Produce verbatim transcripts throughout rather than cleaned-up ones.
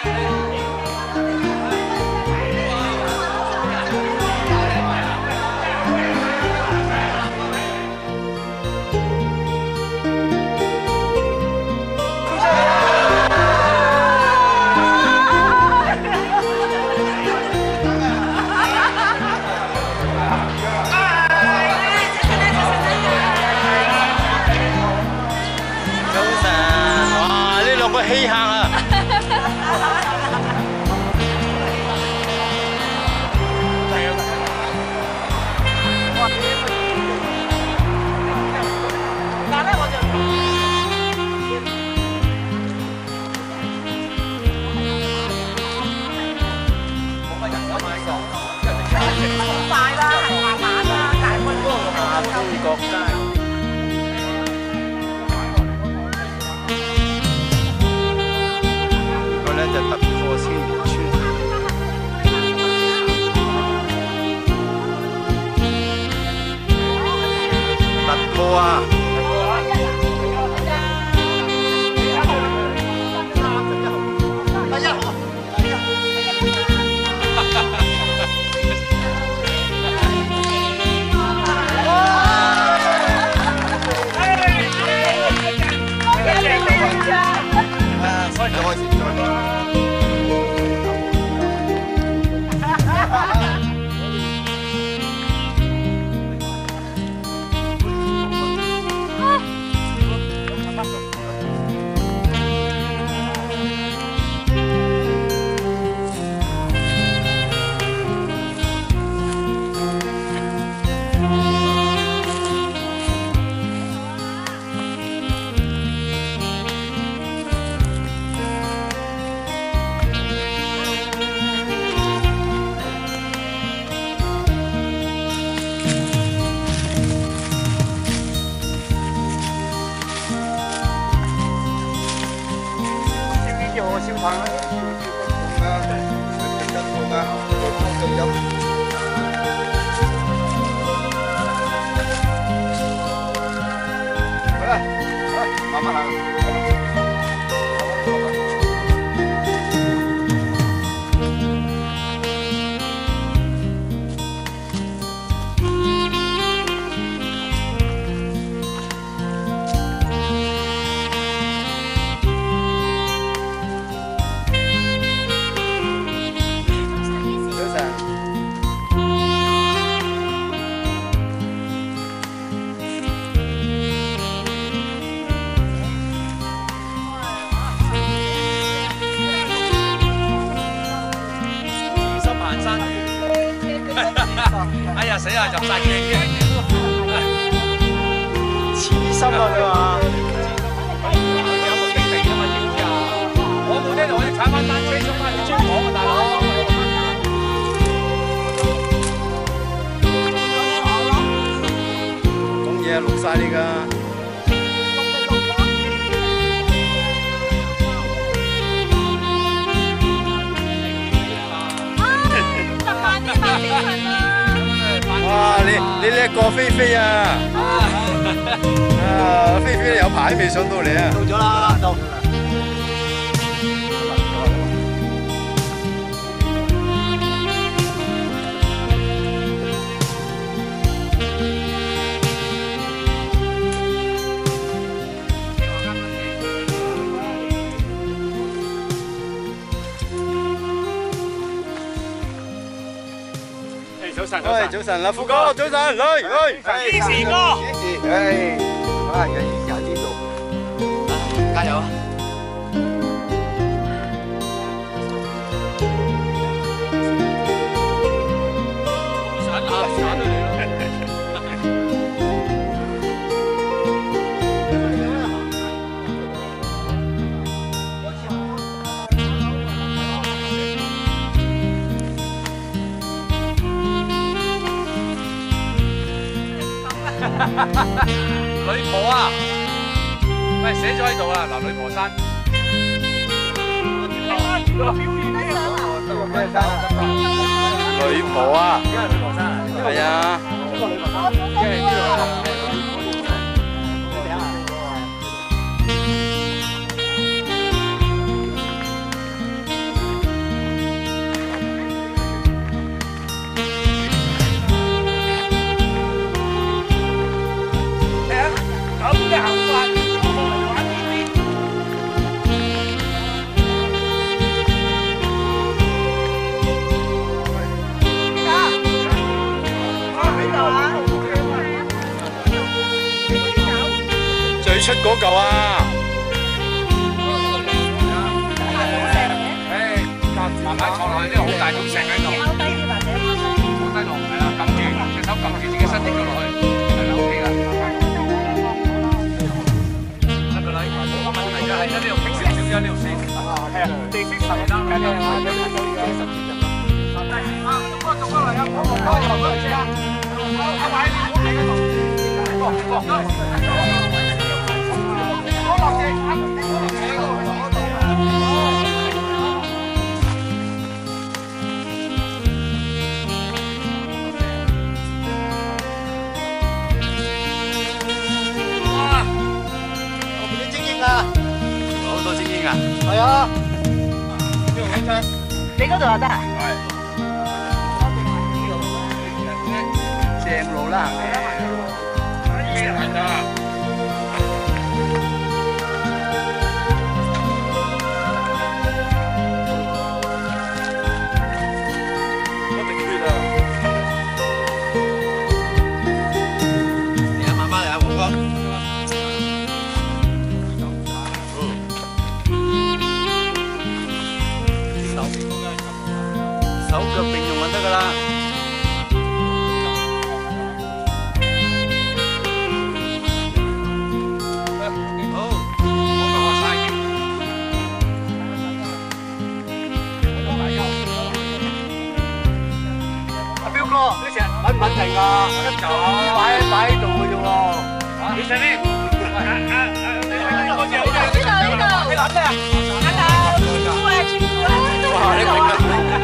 稀客啊！但係咧，我就冇乜人有買過，好快啦，慢慢啦，大溫嗰個亞洲國家。 就突破青年村，突破啊！開始開始再。 燒炭啦，燒炭啦，食得好㗎，做飲。好啦，好啦，慢慢行。 哎呀死啦！入晒鏡嘅，刺心啊！佢話。有個基地㗎嘛？知唔知啊？我冇聽到，我哋踩翻單車上翻去珠江啊，大佬。講嘢錄晒你㗎。 哇！你你叻過菲菲啊！啊，菲菲有排未上到嚟啊！到咗啦，到。早晨，喂，早晨啦，富哥，早晨，嚟嚟，幾時哥？幾時？唉，啊，有有呢度，加油啊！散下，散到你咯。女婆啊，喂，寫咗喺度啊，嗱，女婆山。女婆啊，係啊。 出嗰嚿啊！誒，慢慢坐落去，呢個好大種石喺度。踎低啲或者放低落，係啦，撳住隻手撳住自己身跌咗落去，係啦 ，OK 啦。得㗎啦，冇乜問題㗎，係啦，呢度傾少少啫，呢度先。係啊，地色神啦，係啦，係啦，啊，逐個逐個嚟啊，我我我我我先啊，阿偉你唔好喺嗰度。 我落地，我落地，我落地。哇！後邊啲精英啊！好多精英啊！係啊！呢度睇睇，你嗰度又得啊？係。正路啦！ 手腳並用就得㗎啦。好，我幫我曬啲。阿彪哥，呢隻穩唔穩定啊？擺擺喺度嘅啫喎。你上邊？啊啊啊！呢度呢度。你諗咩啊？阿頭，豬啊豬啊！哇！你明啊？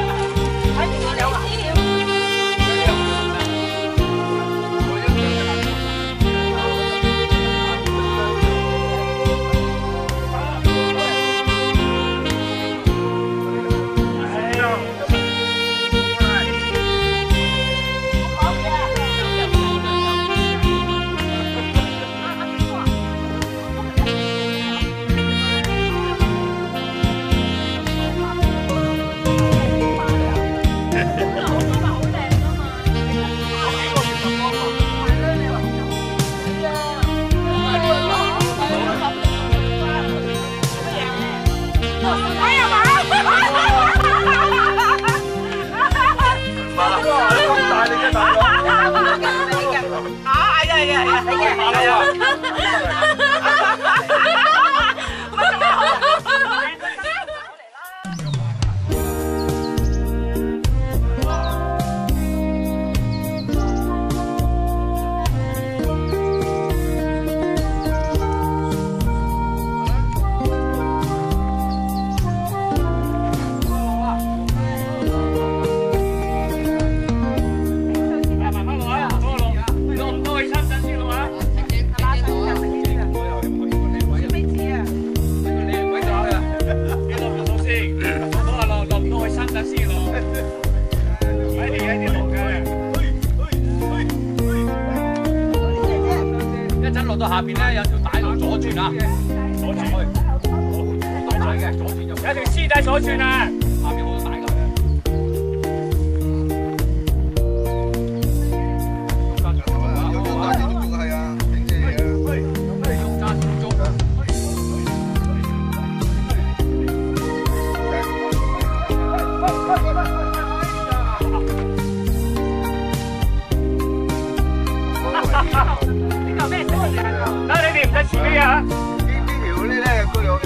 到下邊咧有條大路左轉啊，左轉去，好大嘅左轉入，有條絲帶左轉啊，下邊好多大㗎。有個大啲都係啊，平時嚟嘅。用揸住捉㗎。嗱，你哋唔使自己啊！呢呢條呢咧，佢有。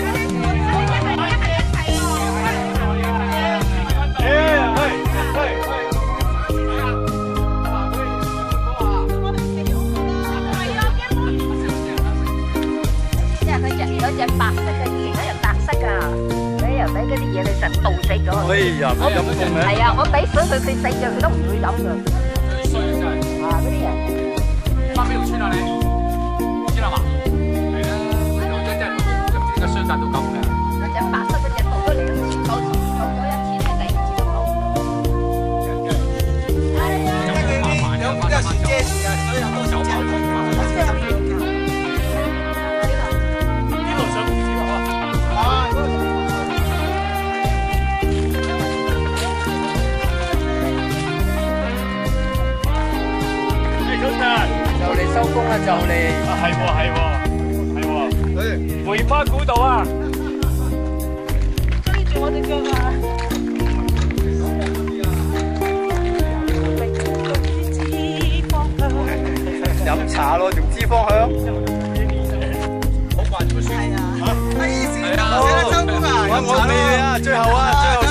即係佢隻有隻白色嘅嘢，有隻白色㗎，你又俾嗰啲嘢你實凍死咗。哎呀，咁陰功嘅。係啊，我俾水佢，佢四隻佢都唔會飲㗎。最衰真係。啊，嗰啲人。 翻邊條村啊你？知啦嘛？係啦，就真真就整個雙達到咁嘅。嗰隻白色嗰隻到咗嚟，到到咗一次係第二次都冇。係啊，有有有時借時啊，所以有冇手跑出嚟？呢度上唔知喎。啊！誒，早晨。 就嚟收工啦，就嚟啊，係喎係喎。 梅花古道啊！ 追住我隻腳啊！ 飲茶咯，仲知方向？好掛住個書。係啊。係啊。寫得周公啊！我我哋啊，最後啊，最後。